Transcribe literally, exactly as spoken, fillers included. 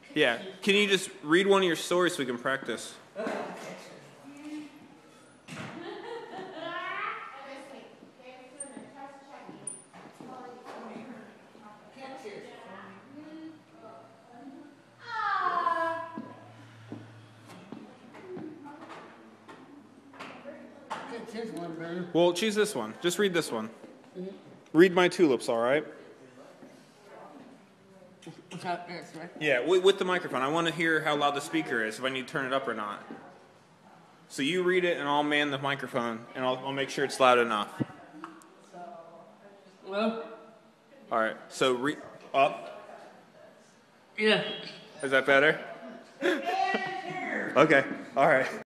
Yeah. Can you just read one of your stories so we can practice? Well, choose this one. Just read this one. Read My Tulips, all right? Yeah, with, with the microphone. I want to hear how loud the speaker is, if I need to turn it up or not. So you read it, and I'll man the microphone, and I'll, I'll make sure it's loud enough. Well. All right. So re up. Yeah. Is that better? Okay. All right.